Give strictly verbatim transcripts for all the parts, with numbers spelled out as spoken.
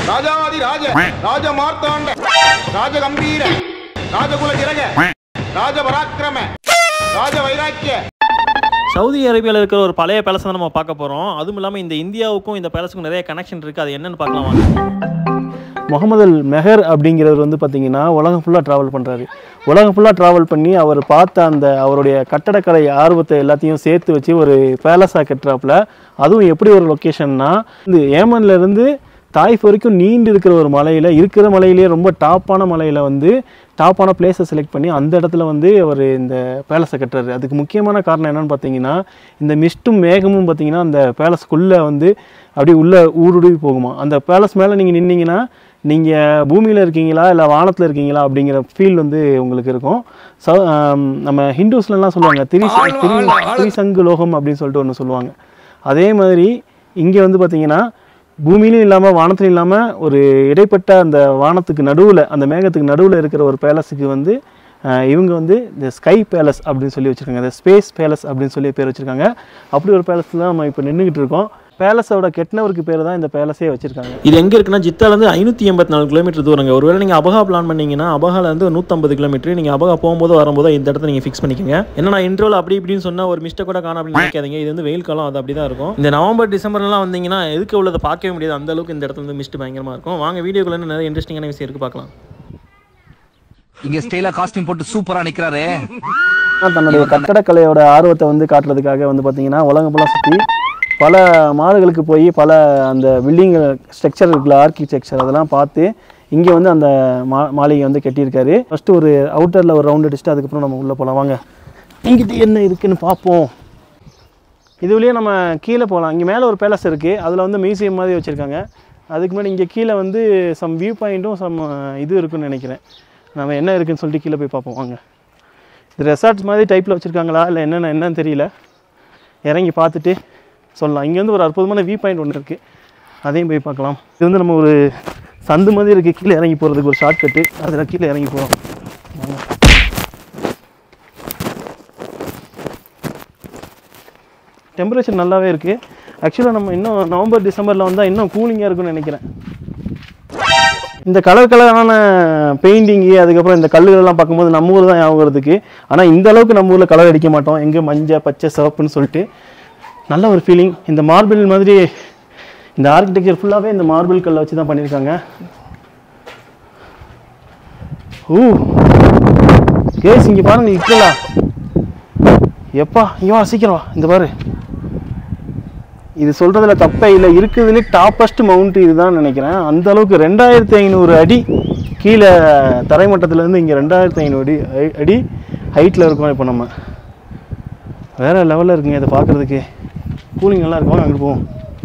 ராஜாவாதி ராஜ ராஜ மார்த்தாண்ட ராஜ கம்பீர ராஜகுல திலக ராஜ பராக்கிரம ராஜ வைராக்கிய. சவுதி அரேபியாவில் இருக்கிற ஒரு பழைய பேலஸ் தான் நம்ம பார்க்க போகிறோம். அதுவும் இல்லாமல் இந்த இந்தியாவுக்கும் இந்த பேலஸுக்கும் நிறைய கனெக்ஷன் இருக்குது. அது என்னென்னு பார்க்கலாம் வாங்க. முகமது அல் மெஹர் அப்படிங்கிறவர் வந்து பார்த்திங்கன்னா உலகம் ஃபுல்லாக ட்ராவல் பண்ணுறாரு. உலகம் ஃபுல்லாக ட்ராவல் பண்ணி அவர் பார்த்த அந்த அவருடைய கட்டடக்கலை ஆர்வத்தை எல்லாத்தையும் சேர்த்து வச்சு ஒரு பேலஸாக கட்டுறாப்புல. அதுவும் எப்படி ஒரு லொக்கேஷன்னா, இந்த ஏமன்லேருந்து தாய்ஃப் வரைக்கும் நீண்டு இருக்கிற ஒரு மலையில் இருக்கிற மலையிலேயே ரொம்ப டாப்பான மலையில் வந்து டாப்பான பிளேஸை செலக்ட் பண்ணி அந்த இடத்துல வந்து அவர் இந்த பேலஸை கட்டுறாரு. அதுக்கு முக்கியமான காரணம் என்னென்னு பார்த்தீங்கன்னா, இந்த மிஸ்ட்டும் மேகமும் பார்த்திங்கன்னா அந்த பேலஸ்க்குள்ளே வந்து அப்படியே உள்ளே ஊடுருவி போகுமா. அந்த பேலஸ் மேலே நீங்கள் நின்னீங்கன்னா நீங்கள் பூமியில் இருக்கீங்களா இல்லை வானத்தில் இருக்கீங்களா அப்படிங்கிற ஃபீல் வந்து உங்களுக்கு இருக்கும். ஸோ நம்ம ஹிந்துஸ்லாம் சொல்லுவாங்க திரி திரிசங்கு லோகம் அப்படின்னு சொல்லிட்டு ஒன்று சொல்லுவாங்க. அதே மாதிரி இங்கே வந்து பார்த்திங்கன்னா பூமியிலும் இல்லாமல் வானத்திலும் இல்லாமல் ஒரு இடைப்பட்ட அந்த வானத்துக்கு நடுவில் அந்த மேகத்துக்கு நடுவில் இருக்கிற ஒரு பேலஸுக்கு வந்து இவங்க வந்து இந்த ஸ்கை பேலஸ் அப்படின்னு சொல்லி வச்சுருக்காங்க. இந்த ஸ்பேஸ் பேலஸ் அப்படின்னு சொல்லி பேர் வச்சுருக்காங்க. அப்படி ஒரு பேலஸ் தான் நம்ம இப்போ நின்றுக்கிட்டு இருக்கோம். பேலஸோட கெட்டினவருக்கு பேர் தான் இந்த பேலஸே வச்சுருக்காங்க. இது எங்கே இருக்குன்னா ஜித்தாலேருந்து ஐநூற்றி எண்பத்தி நாலு கிலோமீட்டர் தூரங்க. ஒருவேளை நீங்கள் அபகா பிளான் பண்ணிங்கன்னா அபகாலேருந்து நூற்றம்பது கிலோமீட்டர். நீங்கள் அபகா போகும்போது வரும்போது இந்த இடத்த நீங்கள் ஃபிக்ஸ் பண்ணிக்கோங்க. ஏன்னா நான் இன்ட்ரோல் அப்படி இப்படின்னு சொன்னால் ஒரு மிஸ்டேக் கூட காண அப்படின்னு நினைக்காதீங்க. இது வந்து வெயில் காலம், அது அப்படி தான் இருக்கும். இந்த நவம்பர் டிசம்பர்லாம் வந்தீங்கன்னா எதுக்கு உள்ளதை பார்க்கவே முடியாது. அந்த அளவுக்கு இந்த இடத்துல வந்து மிஸ்ட் பயங்கரமாக இருக்கும். வாங்க வீடியோக்குள்ள நிறைய இன்ட்ரெஸ்டிங்கான விஷயம் இருக்குது, பார்க்கலாம். இங்க ஸ்டைலா காஸ்டியூம் போட்டு சூப்பரா நிக்கிறாரு. தன்னுடைய கட்டடக்கலையோட ஆர்வத்தை வந்து காட்டுறதுக்காக வந்து பார்த்தீங்கன்னா உலகம் ஃபுல்லாக சுற்றி பல மாடுகளுக்கு போய் பல அந்த பில்டிங் ஸ்ட்ரக்சர் இருக்குல்ல, ஆர்கிடெக்சர் அதெல்லாம் பார்த்து இங்கே வந்து அந்த மா மாளிகை வந்து கட்டியிருக்காரு. ஃபஸ்ட்டு ஒரு அவுட்டரில் ஒரு ரவுண்ட் அடிச்சுட்டு அதுக்கப்புறம் நம்ம உள்ளே போகலாம். வாங்க, இங்கிட்ட என்ன இருக்குதுன்னு பார்ப்போம். இதுலேயே நம்ம கீழே போகலாம். இங்கே மேலே ஒரு பேலஸ் இருக்குது, அதில் வந்து மியூசியம் மாதிரி வச்சுருக்காங்க. அதுக்கு முன்னாடி இங்கே கீழே வந்து சம் வியூ பாயிண்ட்டும் சம் இது இருக்குதுன்னு நினைக்கிறேன். நம்ம என்ன இருக்குதுன்னு சொல்லிட்டு கீழே போய் பார்ப்போம். வாங்க. இது ரெசார்ட்ஸ் மாதிரி டைப்பில் வச்சுருக்காங்களா இல்லை என்னென்ன என்னன்னு தெரியல. இறங்கி பார்த்துட்டு சொல்லலாம். இங்கே வந்து ஒரு அற்புதமான வியூ பாயிண்ட் ஒன்று இருக்குது, அதையும் போய் பார்க்கலாம். இது வந்து நம்ம ஒரு சந்து மாதிரி இருக்குது, கீழே இறங்கி போகிறதுக்கு ஒரு ஷார்ட் கட்டு. அதில் கீழே இறங்கி போகலாம். டெம்பரேச்சர் நல்லாவே இருக்குது. ஆக்சுவலாக நம்ம இன்னும் நவம்பர் டிசம்பரில் வந்தால் இன்னும் கூலிங்காக இருக்குன்னு நினைக்கிறேன். இந்த கலர் கலரான பெயிண்டிங்கு அதுக்கப்புறம் இந்த கல்லுகளெல்லாம் பார்க்கும்போது நம்ம ஊர் தான் ஞாபகம் வருதுக்கு. ஆனால் இந்த அளவுக்கு நம்ம ஊரில் கலர் அடிக்க மாட்டோம். எங்கே மஞ்சள் பச்சை சிவப்புன்னு சொல்லிட்டு நல்ல ஒரு ஃபீலிங். இந்த மார்பிள் மாதிரி இந்த ஆர்கிடெக்சர் ஃபுல்லாகவே இந்த மார்பிள் கல்லை வச்சு தான் பண்ணியிருக்காங்க. ஊ கேஸ் இங்கே பாருங்க, இருக்கலா எப்பா இவா சீக்கிரம் இந்த பாரு. இது சொல்கிறதுல தப்பே இல்லை, இருக்குதுன்னு டாப்பஸ்ட் மவுண்ட் இதுதான் நினைக்கிறேன். அந்த அளவுக்கு ரெண்டாயிரத்தி ஐநூறு அடி கீழே தரைமட்டத்துலேருந்து இங்கே ரெண்டாயிரத்தி ஐநூறு அடி அடி ஹைட்டில் இருக்கோம். இப்போ நம்ம வேறு லெவலில் இருக்குங்க. இதை பார்க்குறதுக்கு கூலிங் நல்லா இருக்கும். அங்கே போவோம்.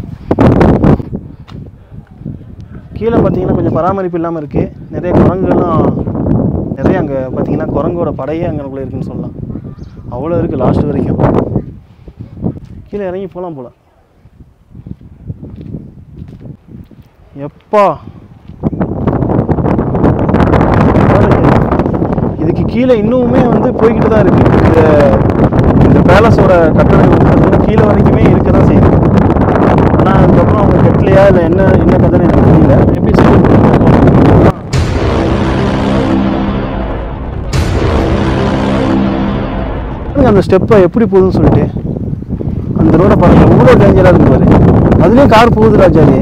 கீழே பார்த்தீங்கன்னா கொஞ்சம் பராமரிப்பு இல்லாமல் இருக்குது. நிறைய குரங்குலாம் நிறைய அங்கே பார்த்தீங்கன்னா குரங்கோட படையே அங்கேக்குள்ளே இருக்குதுன்னு சொல்லலாம். அவ்வளோ இருக்குது லாஸ்ட் வரைக்கும். கீழே இறங்கி போகலாம் போல். எப்பா இதுக்கு கீழே இன்னுமே வந்து போய்கிட்டு தான் இருக்குது. இந்த இந்த பேலஸோட கட்டடங்கள் பார்த்தீங்கன்னா கீழே வரைக்குமே இருக்க தான் செய்யுது. ஆனால் அதுக்கப்புறம் அவங்க கட்டலையா இல்லை என்ன என்ன கதைன்னு எனக்கு தெரியல. எப்படி சொல்லி அந்த ஸ்டெப்பை எப்படி போகுதுன்னு சொல்லிட்டு அந்த ரோடை பாருங்க, எவ்வளோ டேஞ்சராக இருக்கு பாரு. அதுலேயும் கார் போகுது ராஜாலே.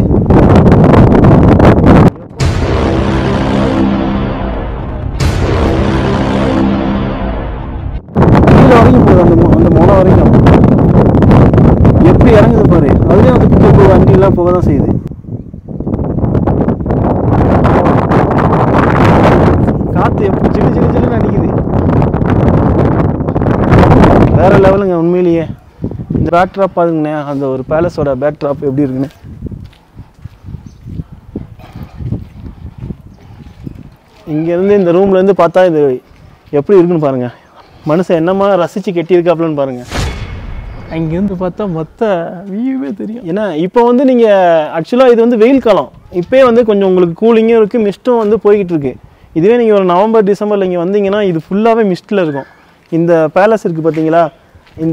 கீழே வரைக்கும் போகுது அந்த அந்த மொளை வரைக்கும். எப்படி இறங்குது பாரு. அதுலேயும் வந்து பிக்கப்பு வண்டியெல்லாம் போக தான் செய்யுது. காற்று எப்படி சில்லு சில்லு சில்லுன்னு அடிக்குது. வேற லெவலுங்க உண்மையிலேயே. இந்த பேக் ட்ராப் பாருங்கண்ணே, அந்த ஒரு பேலஸோட பேக் ட்ராப் எப்படி இருக்குன்னு. இங்கேருந்து இந்த ரூம்லேருந்து பார்த்தா இது எப்படி இருக்குன்னு பாருங்கள். மனுஷன் என்னமா ரசித்து கட்டியிருக்காப்புலன்னு பாருங்கள். அங்கேருந்து பார்த்தா மொத்த வியூவே தெரியும். ஏன்னா இப்போ வந்து நீங்கள் ஆக்சுவலாக இது வந்து வெயில் காலம். இப்போயே வந்து கொஞ்சம் உங்களுக்கு கூலிங்கும் இருக்குது, மிஸ்ட்டும் வந்து போய்கிட்டு இருக்குது. இதுவே நீங்கள் ஒரு நவம்பர் டிசம்பரில் இங்கே வந்தீங்கன்னா இது ஃபுல்லாகவே மிஸ்ட்டில் இருக்கும். இந்த பேலஸ் இருக்குது பார்த்தீங்களா, இந்த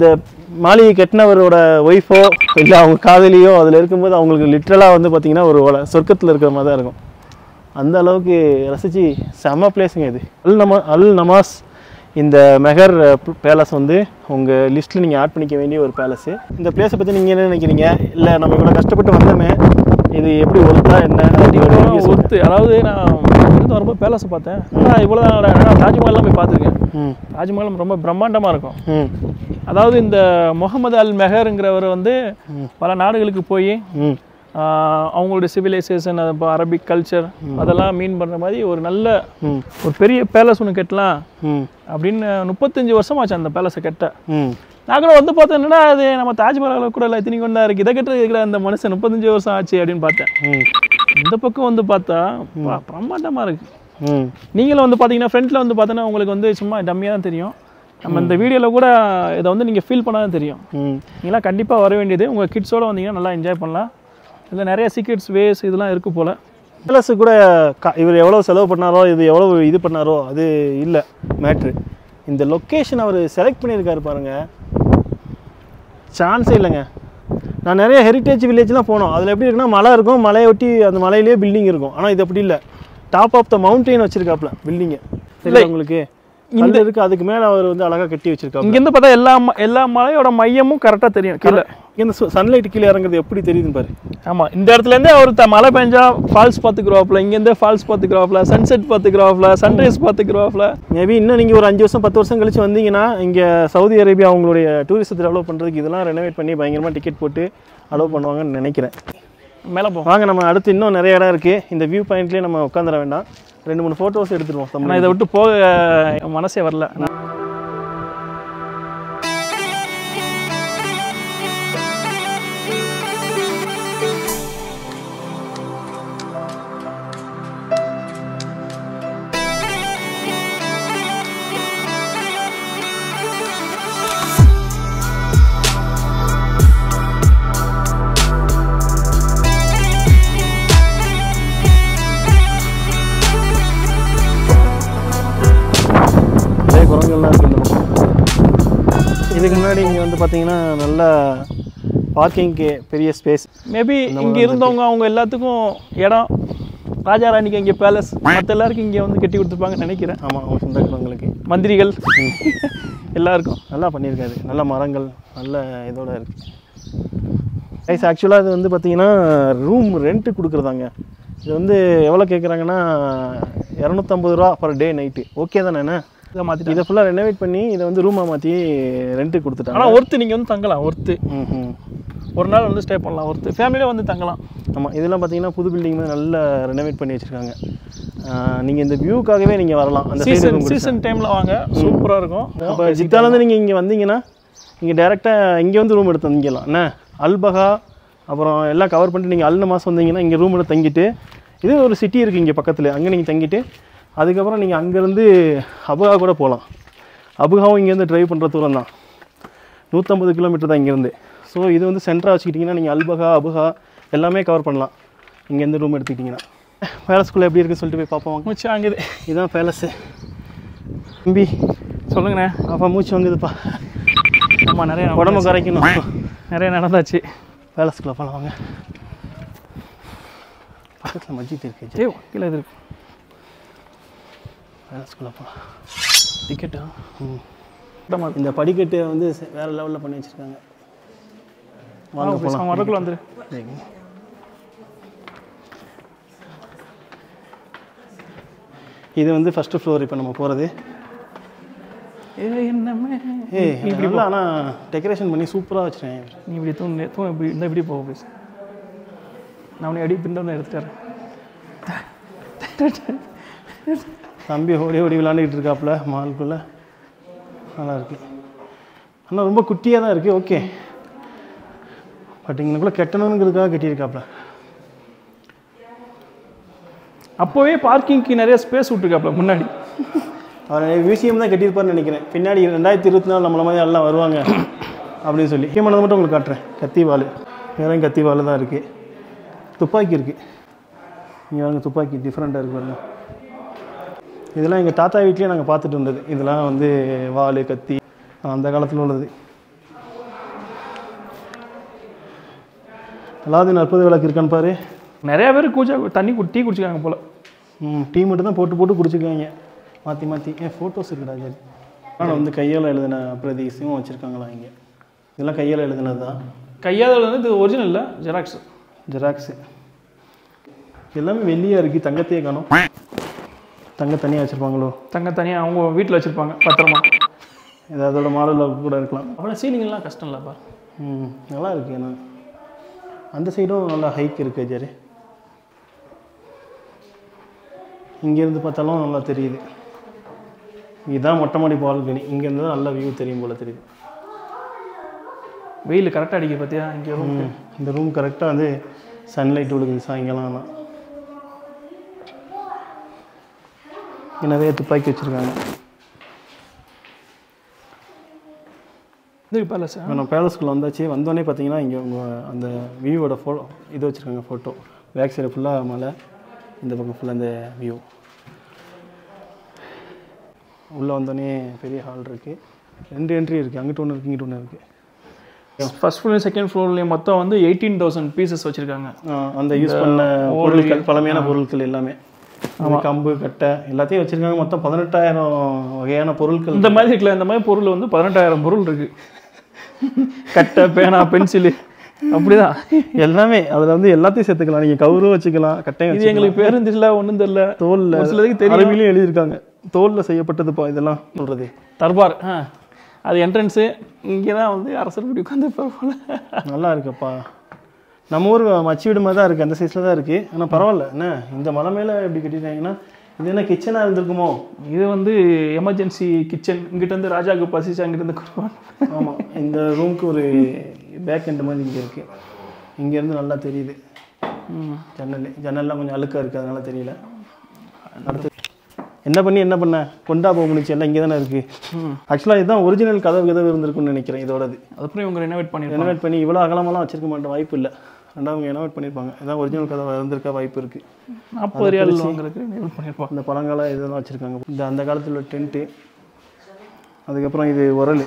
மாளிகை கட்டினவரோட ஒய்ஃபோ இல்லை அவங்க காதலியோ அதில் இருக்கும்போது அவங்களுக்கு லிட்ரலாக வந்து பார்த்திங்கன்னா ஒரு சொர்க்கத்தில் இருக்கிற மாதிரி தான் இருக்கும். அந்த அளவுக்கு ரசித்து செம்ம பிளேஸுங்க இது. அல் நமா அல் நமாஸ் இந்த மெஹர் பேலஸ் வந்து உங்கள் லிஸ்ட்டில் நீங்கள் ஆட் பண்ணிக்க வேண்டிய ஒரு பேலஸு. இந்த பிளேஸை பற்றி நீங்கள் என்ன நினைக்கிறீங்க? இல்லை நம்ம இவ்வளோ கஷ்டப்பட்டு வந்தோமே, இது எப்படி ஒருத்தா என்ன ஒருத்து? அதாவது நான் இருந்து வரும்போது பேலஸை பார்த்தேன். ஆனால் இவ்வளோ தான். நான் தாஜ்மஹால்லாம் போய் பார்த்துருக்கேன். தாஜ்மஹால் ரொம்ப பிரம்மாண்டமாக இருக்கும். அதாவது இந்த முகமது அல் மெஹருங்கிறவர் வந்து பல நாடுகளுக்கு போய் அவங்களுடைய சிவிலைசேஷன், இப்போ அரபிக் கல்ச்சர் அதெல்லாம் மீன் பண்ணுற மாதிரி ஒரு நல்ல ஒரு பெரிய பேலஸ் ஒன்று கட்டலாம் அப்படின்னு முப்பத்தஞ்சு வருஷம் ஆச்சு அந்த பேலஸை கட்ட. நான் கூட வந்து பார்த்தேன், என்னடா அது நம்ம தாஜ்மஹால் கூட இல்லை இத்தனை கொண்டா இருக்குது, இதை கட்டுறதுக்குள்ள அந்த மனுஷன் முப்பத்தஞ்சு வருஷம் ஆச்சு அப்படின்னு பார்த்தேன். இந்த பக்கம் வந்து பார்த்தா பிரம்மாண்டமாக இருக்குது. நீங்களும் வந்து பார்த்தீங்கன்னா ஃப்ரண்ட்டில் வந்து பார்த்தோன்னா உங்களுக்கு வந்து சும்மா டம்மியாக தான் தெரியும். நம்ம இந்த வீடியோவில் கூட இதை வந்து நீங்கள் ஃபீல் பண்ணால் தான் தெரியும். நீங்களாம் கண்டிப்பாக வர வேண்டியது. உங்கள் கிட்ஸோடு வந்தீங்கன்னா நல்லா என்ஜாய் பண்ணலாம். இதில் நிறைய சீக்ரெட்ஸ் வேஸ் இதெல்லாம் இருக்குது போல். பேலஸு கூட கா இவர் எவ்வளோ செலவு பண்ணாரோ, இது எவ்வளோ இது பண்ணாரோ அது இல்லை மேட்ரு. இந்த லொக்கேஷன் அவர் செலக்ட் பண்ணியிருக்காரு பாருங்கள், சான்ஸே இல்லைங்க. நான் நிறைய ஹெரிட்டேஜ் வில்லேஜ்லாம் போனோம். அதில் எப்படி இருக்குன்னா மலை இருக்கும், மலையை ஒட்டி அந்த மலையிலேயே பில்டிங் இருக்கும். ஆனால் இது அப்படி இல்லை, டாப் ஆஃப் த மவுண்டெயின் வச்சுருக்காப்புல பில்டிங்கு. இல்லை உங்களுக்கு இந்த இருக்குது, அதுக்கு மேலே அவர் வந்து அழகாக கட்டி வச்சுருக்காரு. இங்கேருந்து பார்த்தா எல்லா எல்லா மலையோட மையமும் கரெக்டாக தெரியும். கீழே இந்த சன்லைட் கீழே இறங்குறது எப்படி தெரியுதுன்னு பாரு. ஆமாம், இந்த இடத்துலேருந்தே அவர் த மழை பெஞ்சா ஃபால்ஸ் பார்த்துக்குறாப்புல, இங்கேருந்தே ஃபால்ஸ் பார்த்துக்குறாப்புல, சன்செட் பார்த்துக்குறாப்புல, சன்ரைஸ் பார்த்துக்குறாப்புல. மேபி இன்னும் நீங்கள் ஒரு அஞ்சு வருஷம் பத்து வருஷம் கழிச்சு வந்தீங்கன்னா இங்கே சவுதி அரேபியா அவங்களுடைய டூரிசத்தை டெவலப் பண்ணுறதுக்கு இதெல்லாம் ரெனோவேட் பண்ணி பயங்கரமாக டிக்கெட் போட்டு அலோவ் பண்ணுவாங்கன்னு நினைக்கிறேன். மேலே போ வாங்க, நம்ம அடுத்து இன்னும் நிறைய இடம் இருக்குது. இந்த வியூ பாயிண்ட்லேயே நம்ம உட்காந்துட வேண்டாம், ரெண்டு மூணு ஃபோட்டோஸ் எடுத்துருவோம். நான் இதை விட்டு போக மனசே வரல. குரங்கள்லாம் இருக்குது இந்த பக்கம். இதுக்கு முன்னாடி இங்கே வந்து பார்த்தீங்கன்னா நல்லா பார்க்கிங்க்கு பெரிய ஸ்பேஸ். மேபி இங்கே இருந்தவங்க அவங்க எல்லாத்துக்கும் இடம், ராஜா ராணிக்கு இங்கே பேலஸ், மற்ற எல்லாருக்கும் இங்கே வந்து கட்டி கொடுத்துருப்பாங்கன்னு நினைக்கிறேன். ஆமாம், அவங்க சொந்தக்காரங்களுக்கு, மந்திரிகள் எல்லாருக்கும் நல்லா பண்ணியிருக்காரு. நல்ல மரங்கள் நல்ல இதோட இருக்குது. கைஸ் ஆக்சுவலாக இது வந்து பார்த்தீங்கன்னா ரூம் ரெண்ட்டு கொடுக்குறதாங்க. இது வந்து எவ்வளோ கேட்குறாங்கன்னா இரநூத்தம்பது ரூபா பர் டே நைட்டு. ஓகே தானே? என்ன இதை மாற்றிட்டு இதை ஃபுல்லாக ரெனோவேட் பண்ணி இதை வந்து ரூமாக மாற்றி ரெண்ட்டு கொடுத்துட்டாங்க. ஆனால் ஒருத்து நீங்கள் வந்து தங்கலாம், ஒருத்து ம் ஒரு நாள் வந்து ஸ்டே பண்ணலாம், ஒருத்து ஃபேமிலியாக வந்து தங்கலாம். ஆமாம், இதெல்லாம் பார்த்தீங்கன்னா புது பில்டிங் மாதிரி நல்லா ரெனோவேட் பண்ணி வச்சுருக்காங்க. நீங்கள் இந்த வியூக்காகவே நீங்கள் வரலாம். அந்த சீசன் சீசன் டைமில் வாங்க, சூப்பராக இருக்கும். இப்போ ஜித்தாலேருந்து நீங்கள் இங்கே வந்தீங்கன்னா இங்கே டேரெக்டாக இங்கே வந்து ரூம் எடுத்து தங்கிக்கலாம். என்ன அல்பகா அப்புறம் எல்லாம் கவர் பண்ணிட்டு நீங்கள் அல்ன மாதம் வந்தீங்கன்னா இங்கே ரூம் எடுத்து தங்கிட்டு, இது ஒரு சிட்டி இருக்குது இங்கே பக்கத்தில், அங்கே நீங்கள் தங்கிட்டு அதுக்கப்புறம் நீங்கள் அங்கேருந்து அபுகா கூட போகலாம். அபுகாவும் இங்கேருந்து ட்ரைவ் பண்ணுற தூரம் தான், நூற்றம்பது கிலோமீட்டர் தான் இங்கேருந்து. ஸோ இது வந்து சென்டராக வச்சுக்கிட்டிங்கன்னா நீங்கள் அல்பகா அபுகா எல்லாமே கவர் பண்ணலாம் இங்கேருந்து ரூம் எடுத்துக்கிட்டிங்கன்னா. பேலஸ்குள்ளே எப்படி இருக்குன்னு சொல்லிட்டு போய் பார்ப்போம். மூச்சு வாங்குது. இதுதான் பேலஸு. தம்பி சொல்லுங்கண்ணே. அப்பா மூச்சு வாங்குதுப்பா. ஆமாம், நிறைய உடம்பு குறைக்கணும், நிறைய நடந்தாச்சு. பேலஸ்குள்ளே போகலாம் வாங்க. பக்கத்தில் மஸ்ஜித் இருக்குது. ஏ கீழே இது இருக்கு. பேலஸ்குள்ளே போகலாம். டிக்கெட்டா? ம் இந்த படிக்கட்டு வந்து வேறு லெவலில் பண்ணி வச்சுருக்காங்க. வாங்க போகலாம். வரக்குள்ள வந்துரு. இது வந்து ஃபஸ்ட்டு ஃப்ளோர். இப்போ நம்ம போகிறது ஏ இப்படி இல்லை, ஆனால் டெக்கரேஷன் பண்ணி சூப்பராக வச்சுருக்கேன். நீ இப்படி தூண் தூண் இப்படி இந்த இப்படி போக பேசு. நான் உன்னை அடி பின்ன எடுத்துட்டாரு. தம்பி ஓடி ஓடி விளாண்டுக்கிட்டு இருக்காப்புல மாலுக்குள்ளே. நல்லா இருக்குது, ஆனால் ரொம்ப குட்டியாக தான் இருக்குது. ஓகே, பட் இங்கனுக்குள்ளே கட்டணுங்கிறதுக்காக கட்டியிருக்காப்புல. அப்போவே பார்க்கிங்க்கு நிறைய ஸ்பேஸ் விட்டுருக்காப்புல முன்னாடி. அவர் மியூசியம் தான் கட்டியிருப்பார்னு நினைக்கிறேன். பின்னாடி ரெண்டாயிரத்தி இருபத்தி நாலு நம்மள மாதிரி எல்லாம் வருவாங்க அப்படின்னு சொல்லி. முக்கியமானது மட்டும் உங்களுக்கு காட்டுறேன். கத்திவாள், வேறு கத்திவாள் தான் இருக்குது. துப்பாக்கி இருக்குது இங்கே வாங்க. துப்பாக்கி டிஃப்ரெண்ட்டாக இருக்குது பாருங்க. இதெல்லாம் எங்கள் தாத்தா வீட்லேயே நாங்கள் பார்த்துட்டு இருந்தது. இதெல்லாம் வந்து வாள் கத்தி அந்த காலத்தில் உள்ளது. அலாவுதீன் அற்புத விளக்கு இருக்கான்னு பாரு. நிறைய பேர் கூச்சா தண்ணி கு- டீ குடிச்சிக்காங்க போல். ம் டீ மட்டும் தான் போட்டு போட்டு குடிச்சிருக்காங்க மாற்றி மாற்றி. ஏன் ஃபோட்டோஸ் இருக்குடா சரி. ஆனால் வந்து கையால் எழுதின பிரதேசமும் வச்சுருக்காங்களா இங்கே. இதெல்லாம் கையால் எழுதினது தான். கையால் வந்து இது ஒரிஜினல் இல்லை, ஜெராக்ஸ். ஜெராக்ஸு எல்லாமே வெள்ளியாக இருக்குது. தங்கத்தையே காணும். தங்க தனியாக வச்சுருப்பாங்களோ? தங்க தனியாக அவங்க வீட்டில் வச்சுருப்பாங்க பத்திரமா. இது அதோட மாடலில் கூட இருக்கலாம். அப்புறம் சீலிங்லாம் கஷ்டம் இல்லைப்பா. ம் நல்லா இருக்குது. ஏன்னா அந்த சைடும் நல்லா ஹைக் இருக்குது ஜெரி. இங்கேருந்து பார்த்தாலும் நல்லா தெரியுது. இதுதான் மொட்டை மாடி பால்கனி. இங்கேருந்து தான் நல்ல வியூ தெரியும் போல் தெரியுது. வெயில் கரெக்டாக அடிக்க பார்த்தியா இங்கே ரூம். இந்த ரூம் கரெக்டாக வந்து சன்லைட் விழுகுது சாயங்காலம். இங்கே நிறைய துப்பாக்கி வச்சுருக்காங்க. இது பேலஸ். நம்ம பேலஸ்குள்ளே வந்தாச்சு. வந்தோடனே பார்த்தீங்கன்னா இங்கே உங்கள் அந்த வியூவோட ஃபோ இது வச்சுருக்காங்க ஃபோட்டோ. பேக் சைடு ஃபுல்லாக மலை, இந்த பக்கம் ஃபுல்லாக அந்த வியூ. உள்ளே வந்தோடனே பெரிய ஹால் இருக்குது. ரெண்டு என்ட்ரி இருக்குது. அங்கிட்டு ஒன்று இருக்குது, இங்கிட்டு ஒன்று இருக்குது. ஃபர்ஸ்ட் ஃப்ளோர் செகண்ட் ஃப்ளோர்லேயும் மொத்தம் வந்து எயிட்டீன் தௌசண்ட் பீசஸ் வச்சுருக்காங்க. அந்த யூஸ் பண்ண பொருட்கள், பழமையான பொருட்கள் எல்லாமே. ஆமாம், கம்பு கட்டை எல்லாத்தையும் வச்சுருக்காங்க. மொத்தம் பதினெட்டாயிரம் வகையான பொருட்கள். இந்த மாதிரி இருக்குல்ல, இந்த மாதிரி பொருள் வந்து பதினெட்டாயிரம் பொருள் இருக்குது. கட்டை, பேனா, பென்சிலு அப்படிதான் எல்லாமே. அதில் வந்து எல்லாத்தையும் சேர்த்துக்கலாம். நீங்கள் கவுரும் வச்சுக்கலாம், கட்டையும். இது எங்களுக்கு பேரும் தெரியல, ஒன்றும் தெரியல. தோலில் ஒரு சிலதுக்கு தெரியும். அரபிலையும் எழுதியிருக்காங்க. தோலில் செய்யப்பட்டதுப்பா இதெல்லாம் சொல்கிறது. தர்பார் ஆ அது என்ட்ரன்ஸு. இங்கே தான் வந்து அரசர் படி உட்காந்துருப்பா போல. நல்லா இருக்குப்பா. நம்ம ஊர் மச்சி வீடு மாதிரி தான் இருக்குது. அந்த சைஸில் தான் இருக்குது. ஆனால் பரவாயில்ல. என்ன இந்த மலை மேலே எப்படி கட்டிட்டாங்கன்னா இது என்ன கிச்சனாக இருந்திருக்குமோ? இது வந்து எமர்ஜென்சி கிச்சன். இங்கிட்ட இருந்து ராஜாவுக்கு பசிச்சு அங்கிட்டு கொடுப்பாங்க. ஆமாம், இந்த ரூமுக்கு ஒரு பேக் எண்ட் மாதிரி இங்கே இருக்குது. இங்கேருந்து நல்லா தெரியுது. ஜன்னல் ஜன்னல்லாம் கொஞ்சம் அழுக்காக இருக்குது, அதனால தெரியல. அடுத்து என்ன பண்ணி என்ன பண்ண கொண்டா போக முடிச்சு எல்லாம் இங்கே தானே இருக்குது. ஆக்சுவலாக இதுதான் ஒரிஜினல் கதவு கதவு இருந்திருக்குன்னு நினைக்கிறேன். இதோடது அதுக்கப்புறம் இவங்க ரெனோவேட் பண்ணி ரெனோவேட் பண்ணி இவ்வளோ அகலமெல்லாம் வச்சிருக்க மாட்டேன், வாய்ப்பு இல்லை. ரெண்டாவது ரெனோவேட் பண்ணியிருப்பாங்க. இதான் ஒரிஜினல் கதவை இருந்திருக்க வாய்ப்பு இருக்குது. நாற்பது ரியால் வாங்குறதுக்கு ரெனோவேட் பண்ணியிருப்பாங்க. இந்த பழங்கால இதெல்லாம் வச்சுருக்காங்க. இந்த அந்த காலத்தில் உள்ள டென்ட்டு. அதுக்கப்புறம் இது உரல்.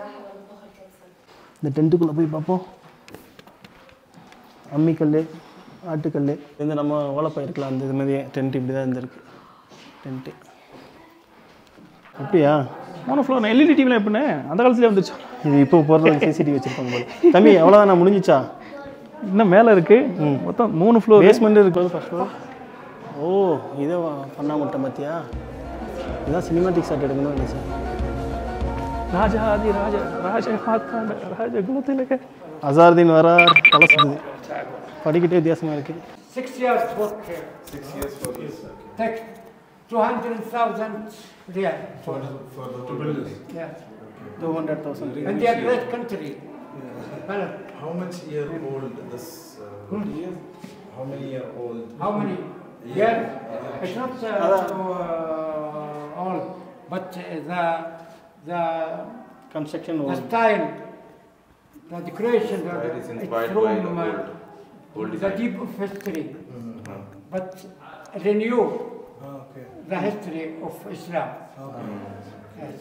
இந்த டென்ட்டுக்குள்ளே போய் பார்ப்போம். அம்மிக்கல், ஆட்டுக்கல். இந்த நம்ம ஓலப்பை இருக்கலாம், அந்த இது மாதிரி டென்ட் இப்படி தான் இருந்திருக்கு டென்ட்டு. அப்படியா? மூணு ஃப்ளோர் எல்இடி டிவிலாம் எப்படின்னு அந்த காலத்துலேயே வந்துச்சு. இது இப்போ போகிறது சிசிடிவி வச்சுருப்பாங்க போல. தம்பி அவ்வளோதான், நான் முடிஞ்சிச்சா? இன்னும் மேலே இருக்குது. மொத்தம் மூணு ஃப்ளோர். பேஸ்மெண்ட் இருக்குது ஃபர்ஸ்ட் ஃப்ளோர். ஓ இதை பண்ணா மட்டும் பார்த்தியா? இதுதான் சினிமாட்டிக் ஷாட் எடுக்கணும் நினைச்சேன். ராஜா ஆதி ராஜா ராஜா மாத்தாண்ட ராஜா குலத்தில் அசாருதீன் வரார். தலை சுற்றுது. படிக்கிட்டே வித்தியாசமாக இருக்குது. Six years work here. Six years for this. Take two hundred thousand riyal for For the to build this. yes. Two hundred thousand. And they are great country. Balad. How much year old this? Uh, years? How many year old? How many? Yeah. Yeah. It's not uh, uh, all, but uh, the the construction the style, the decoration, the, Style is it's inspired from by the uh, old- old the design. deep of history, Mm-hmm. but renew Oh, okay. the history of Islam. Okay. Yes.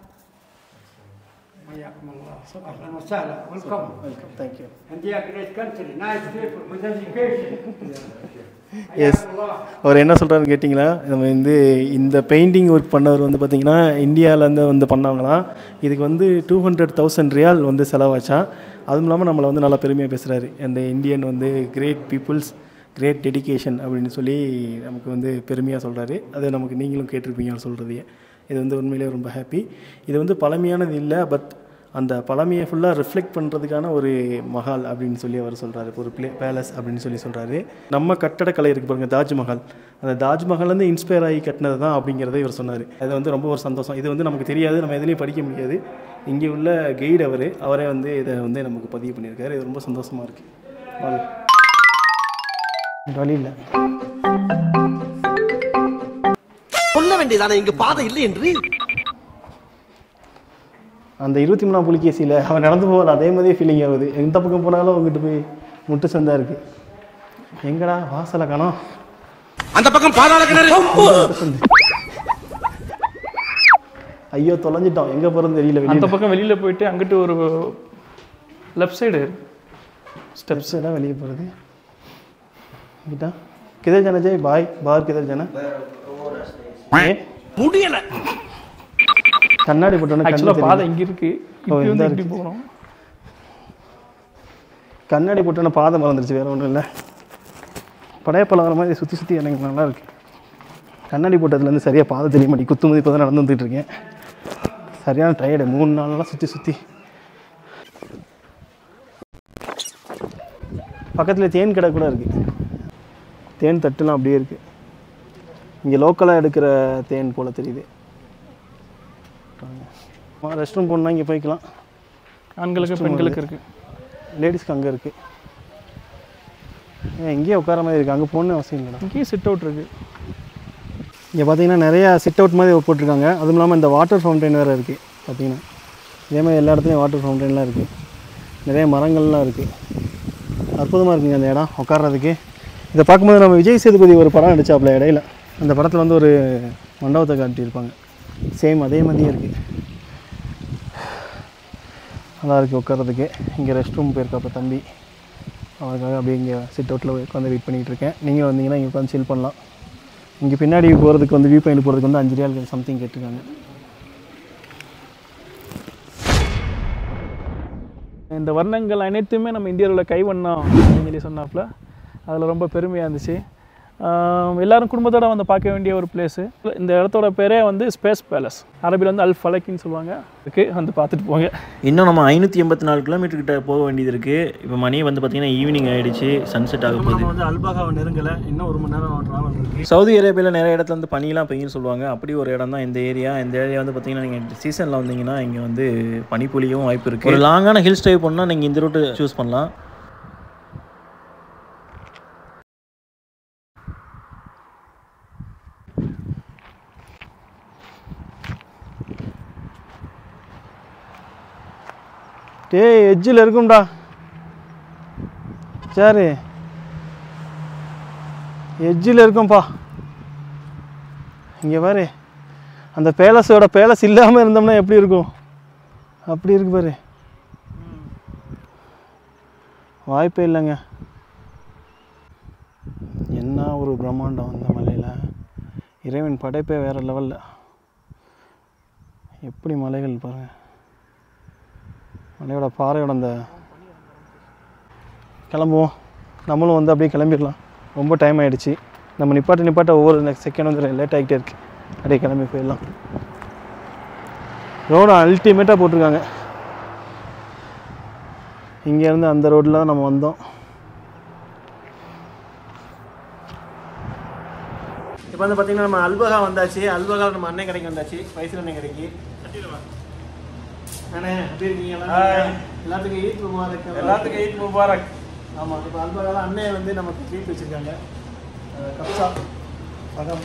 حياكم الله. اهلا وسهلا. Welcome. Welcome, thank you. And they are great country, nice people with education. Yes. حياكم الله. அவர் என்ன சொல்கிறாருன்னு கேட்டிங்களா? நம்ம வந்து இந்த painting work பண்ணவர் வந்து பார்த்திங்கன்னா இந்தியாவிலேருந்து வந்து பண்ணவங்களாம். இதுக்கு வந்து டூ ஹண்ட்ரட் தௌசண்ட் ரியால் வந்து செலவாச்சான். அதுவும் இல்லாமல் நம்மளை வந்து நல்லா பெருமையாக பேசுகிறாரு. அந்த இந்தியன் வந்து கிரேட் பீப்புள்ஸ், கிரேட் டெடிகேஷன் அப்படின்னு சொல்லி நமக்கு வந்து பெருமையாக சொல்கிறாரு. அது நமக்கு நீங்களும் கேட்டிருப்பீங்கன்னு சொல்கிறதையே. இது வந்து உண்மையிலே ரொம்ப ஹாப்பி. இது வந்து பழமையானது இல்லை, பட் அந்த பழமையை ஃபுல்லாக ரிஃப்ளெக்ட் பண்ணுறதுக்கான ஒரு மஹால் அப்படின்னு சொல்லி அவர் சொல்கிறாரு. ஒரு பிளே பேலஸ் அப்படின்னு சொல்லி சொல்கிறாரு. நம்ம கட்டடக்கலை இருக்குது பாருங்கள், தாஜ்மஹால். அந்த தாஜ்மஹால்லேருந்து இன்ஸ்பயர் ஆகி கட்டினது தான் அப்படிங்கிறத இவர் சொன்னார். அது வந்து ரொம்ப ஒரு சந்தோஷம். இது வந்து நமக்கு தெரியாது, நம்ம எதுலேயும் படிக்க முடியாது. இங்கே உள்ள கைடு அவர் அவரே வந்து இதை வந்து நமக்கு பதிவு பண்ணியிருக்காரு. இது ரொம்ப சந்தோஷமாக இருக்குது. வாங்க, வழி இல்லை. சொல்ல வேண்டியதானே இங்க பாதை இல்லை என்று. அந்த இருபத்தி மூணாம் புலிகேசியில் அவன் நடந்து போகல, அதே மாதிரியே ஃபீலிங் ஆகுது. எந்த பக்கம் போனாலும் அவங்ககிட்ட போய் முட்டு சந்தா இருக்கு. எங்கடா வாசலை காணோம்? அந்த பக்கம் பாதாள கிணறு. ஐயோ தொலைஞ்சிட்டோம், எங்கே போகிறோன்னு தெரியல. அந்த பக்கம் வெளியில் போயிட்டு அங்கிட்டு ஒரு லெஃப்ட் சைடு स्टेप्स एला வெளிய போறது बेटा किधर जाना चाहिए भाई बाहर किधर जाना முடியல கண்ணாடி போட்டோனே ஆக்சுவலா பாதை இங்க இருக்கு இப்படி வந்து இப்படி போறோம் கண்ணாடி போட்டோனே பாதை மறந்துருச்சு வேற ஒண்ணும் இல்ல பழைய பலவர மாதிரி சுத்தி சுத்தி எனக்கு நல்லா இருக்கு கண்ணாடி போட்டதுல இருந்து சரியா பாதை தெரிய மாட்டேங்குது குத்துமதி இப்ப தான் நடந்து வந்துட்டு இருக்கேன் சரியான டயர்ட் மூணு நாளா சுத்தி சுத்தி பக்கத்துல தேன் கடை கூட இருக்கு தேன் தட்டுலாம் அப்படியே இருக்கு இங்க லோக்கலா எடுக்கிற தேன் போல தெரியுது ரெஸ்ட் ரூம் போனா இங்க போய்க்கலாம் ஆண்களுக்கு பெண்களுக்கு இருக்கு லேடிஸ்க்கு அங்க இருக்கு இங்கேயே உட்கார மாதிரி இருக்கு அங்க போகணும்னு அவசியம் இல்லைடா இங்கேயே சிட் அவுட் இருக்கு இங்கே பார்த்தீங்கன்னா நிறையா சிட் அவுட் மாதிரி போட்டிருக்காங்க அதுவும் இல்லாமல் இந்த வாட்டர் ஃபவுண்டைன் வேறு இருக்குது பார்த்தீங்கன்னா இதே மாதிரி எல்லா இடத்துலையும் வாட்டர் ஃபவுண்டைன்லாம் இருக்குது நிறைய மரங்கள்லாம் இருக்குது அற்புதமாக இருக்குங்க அந்த இடம் உட்கார்றதுக்கு இதை பார்க்கும்போது நம்ம விஜய் சேதுபதி ஒரு படம் நடிச்சாப்புல இடையில அந்த படத்தில் வந்து ஒரு மண்டபத்தை காட்டியிருப்பாங்க சேம் அதே மாதிரியே இருக்குது நல்லா இருக்குது உட்கார்றதுக்கு இங்கே ரெஸ்ட் ரூம் போயிருக்காப்ப தம்பி அவருக்காக அப்படியே இங்கே சிட் அவுட்டில் உட்காந்து வெயிட் பண்ணிகிட்டு இருக்கேன் நீங்கள் வந்தீங்கன்னா இங்கே உட்காந்து சில் பண்ணலாம் இங்கே பின்னாடி போகிறதுக்கு வந்து வியூ பாயிண்ட் போகிறதுக்கு வந்து அஞ்சு ரியால் சம்திங் கேட்டிருக்காங்க இந்த வர்ணங்கள் அனைத்துமே நம்ம இந்தியாவில் கைவண்ணம் அப்படின்னு சொல்லி சொன்னாப்புல அதில் ரொம்ப பெருமையாக இருந்துச்சு எல்லாரும் குடும்பத்தோட வந்து பார்க்க வேண்டிய ஒரு பிளேஸு இந்த இடத்தோட பேரே வந்து ஸ்பேஸ் பேலஸ் அரபியில் வந்து அல் ஃபலக்கின்னு சொல்லுவாங்க இருக்கு வந்து பார்த்துட்டு போங்க இன்னும் நம்ம ஐநூற்றி எண்பத்தி நாலு கிலோமீட்டர் கிட்ட போக வேண்டியது இருக்குது இப்போ மணி வந்து பார்த்திங்கன்னா ஈவினிங் ஆகிடுச்சு சன்செட் ஆக போகுது வந்து அல்பகாவை நெருங்கலை இன்னும் ஒரு மணி நேரம் ட்ராவல் இருக்குது சவுதி அரேபியாவில் நிறைய இடத்துல வந்து பனிலாம் பெய்யுன்னு சொல்லுவாங்க அப்படி ஒரு இடம் தான் இந்த ஏரியா இந்த ஏரியா வந்து பார்த்திங்கன்னா நீங்கள் சீசனில் வந்தீங்கன்னா இங்கே வந்து பனிப்பொழியும் வாய்ப்பு இருக்குது ஒரு லாங்கான ஹில் ஸ்டே பண்ணால் நீங்கள் இந்த ரூட்டு சூஸ் பண்ணலாம் டேய் எட்ஜில் இருக்கும்டா சரி எட்ஜில் இருக்கும்பா இங்கே பாரு அந்த பேலஸோட பேலஸ் இல்லாமல் இருந்தோம்னா எப்படி இருக்கும் அப்படி இருக்கு பாரு வாய்ப்பே இல்லைங்க என்ன ஒரு பிரம்மாண்டம் அந்த மலையில் இறைவன் படைப்பே வேறு லெவலில் எப்படி மலைகள் பாருங்கள் மலையோட பாறையோட அந்த கிளம்புவோம் நம்மளும் வந்து அப்படியே கிளம்பிடலாம் ரொம்ப டைம் ஆகிடுச்சு நம்ம நிப்பாட்ட நிப்பாட்ட ஒவ்வொரு நெக்ஸ்ட் செகண்ட் வந்து லேட் ஆகிட்டே இருக்குது அப்படியே கிளம்பி போயிடலாம் ரோடு அல்டிமேட்டாக போட்டிருக்காங்க இங்கேருந்து அந்த ரோட்டில் தான் நம்ம வந்தோம் இப்போ வந்து பார்த்திங்கன்னா நம்ம அல்பகா வந்தாச்சு அல்பகா நம்ம அண்ணன் கடைக்கு வந்தாச்சு வயசில் அண்ணன் கடைக்கு அண்ணே எப்படி இருக்கீங்க எல்லாத்துக்கும் ஈத் முபாரக் எல்லாத்துக்கும் ஈத் முபாரக் ஆமாம் இப்போ அல்பகால அண்ணன் வந்து நமக்கு ட்ரீட் வச்சுருக்காங்க கப்சா பகம்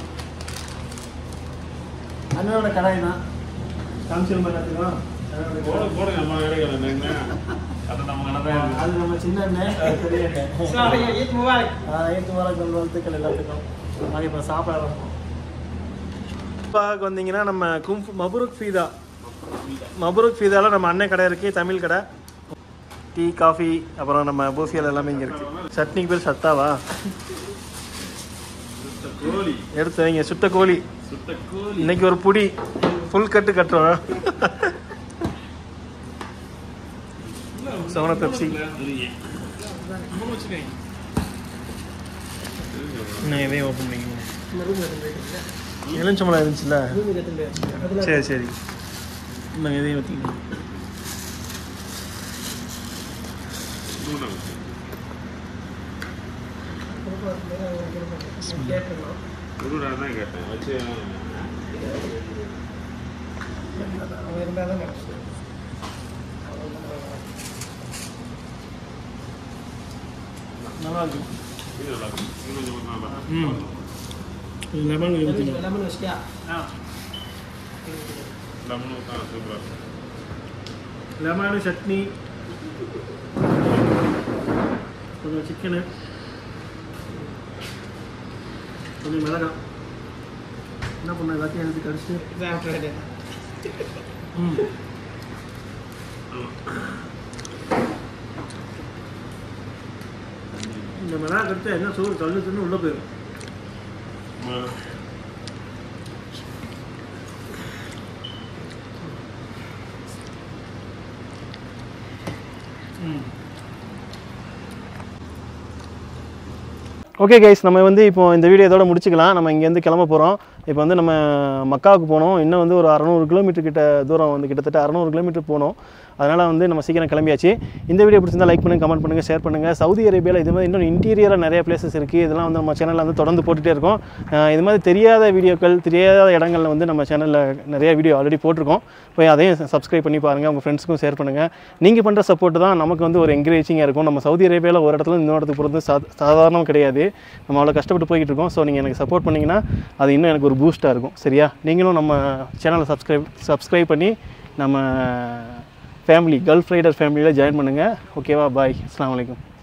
அண்ணனோட கடாய் தான் காமிச்சிருமா எல்லாத்துக்கும் அது நம்ம சின்ன அண்ணன் பெரிய அண்ணன் ஈத் முபாரக் ஈத் முபாரக் வாழ்த்துக்கள் எல்லாத்துக்கும் நாங்கள் இப்போ சாப்பிட ஆரம்பிப்போம் அல்பகாவுக்கு வந்தீங்கன்னா நம்ம கும்ஃப் மபுருக் ஃபீதா மபுருக் ஃபீதாவில் நம்ம அண்ணன் கடை இருக்குது தமிழ் கடை டீ காஃபி அப்புறம் நம்ம பூஃபியல் எல்லாமே இங்கே இருக்குது சட்னிக்கு பேர் சத்தாவா எடுத்து வைங்க சுட்ட கோழி இன்னைக்கு ஒரு புடி ஃபுல் கட்டு கட்டுறோம் சவன பெப்சி இன்னும் எதையும் ஓப்பன் பண்ணிக்கணும் எலுமிச்சம்பழம் இருந்துச்சுல்ல சரி சரி இன்னும் எதையும் ஊற்றிக்கணும் நல்லா இருக்கும் ம் லெமன் லெமன் வச்சியா ஆ லெமன் ஊத்தா சூப்பரா லெமன் சட்னி கொஞ்சம் சிக்கனு கொஞ்சம் மிளகா என்ன பண்ண எல்லாத்தையும் எடுத்து கடிச்சு ம் இந்த மிளகா கடிச்சா என்ன சோறு தள்ளு தள்ளு உள்ளே போயிடும். ஓகே கைஸ், நம்ம வந்து இப்போ இந்த வீடியோ இதோட முடிச்சுக்கலாம். நம்ம இங்கேருந்து கிளம்ப போகிறோம். இப்போ வந்து நம்ம மக்காவுக்கு போனோம். இன்னும் வந்து ஒரு அறநூறு கிலோமீட்டர் கிட்ட தூரம் வந்து கிட்டத்தட்ட அறநூறு கிலோமீட்டர் போனோம். அதனால் வந்து நம்ம சீக்கிரம் கிளம்பியாச்சு. இந்த வீடியோ பிடிச்சிருந்தா லைக் பண்ணுங்கள், கமெண்ட் பண்ணுங்கள், ஷேர் பண்ணுங்கள். சவுதி அரேபியாவில் இது மாதிரி இன்னும் இன்டீரியராக நிறைய பிளேசஸ் இருக்குது. இதெல்லாம் வந்து நம்ம சேனலில் வந்து தொடர்ந்து போட்டுகிட்டே இருக்கோம். இது மாதிரி தெரியாத வீடியோக்கள், தெரியாத இடங்களில் வந்து நம்ம சேனலில் நிறைய வீடியோ ஆல்ரெடி போட்டிருக்கோம். போய் அதையும் சப்ஸ்கிரைப் பண்ணி பாருங்கள், உங்கள் ஃப்ரெண்ட்ஸுக்கும் ஷேர் பண்ணுங்கள். நீங்கள் பண்ணுற சப்போர்ட் தான் நமக்கு வந்து ஒரு என்கரேஜிங்காக இருக்கும். நம்ம சவுதி அரேபியாவில் ஒரு இடத்துல இன்னொரு இடத்துக்கு போகிறது சா சாதாரணம் கிடையாது. நம்ம அவ்வளோ கஷ்டப்பட்டு போய்கிட்டு இருக்கோம். ஸோ நீங்கள் எனக்கு சப்போர்ட் பண்ணிங்கன்னா அது இன்னும் எனக்கு ஒரு பூஸ்ட்டாக இருக்கும். சரியா? நீங்களும் நம்ம சேனலை சப்ஸ்கிரைப் சப்ஸ்கிரைப் பண்ணி நம்ம ஃபேமிலி கல்ஃப் ரைடர் ஃபேமிலியில் ஜாயின் பண்ணுங்கள். ஓகேவா? பாய். அஸ்ஸலாமு அலைக்கும்.